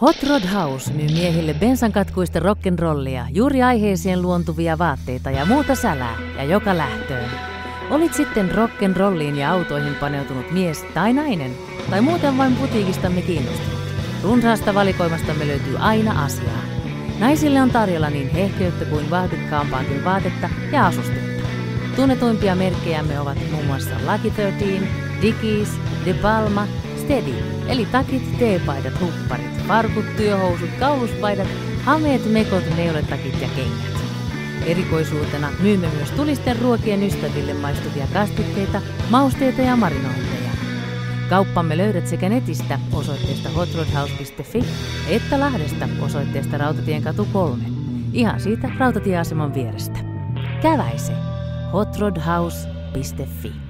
Hot Rod House myy miehille bensankatkuista rock'n'rollia, juuri aiheeseen luontuvia vaatteita ja muuta sälää ja joka lähtöön. Olit sitten rock'n'rolliin ja autoihin paneutunut mies tai nainen, tai muuten vain putiikistamme kiinnostunut. Runsaasta valikoimastamme löytyy aina asiaa. Naisille on tarjolla niin hehkeyttä kuin vahtikkaampaakin vaatetta ja asustetta. Tunnetuimpia merkkejämme ovat muun muassa Lucky 13, Dickies, De Palma, Steady, eli takit, teepaidat, hupparit, farkut, työhousut, kauluspaidat, hameet, mekot, neuletakit ja kengät. Erikoisuutena myymme myös tulisten ruokien ystäville maistuvia kastikkeita, mausteita ja marinointeja. Kauppamme löydät sekä netistä osoitteesta hotrodhouse.fi että Lahdesta osoitteesta Rautatienkatu 3, ihan siitä rautatieaseman vierestä. Käväise hotrodhouse.fi.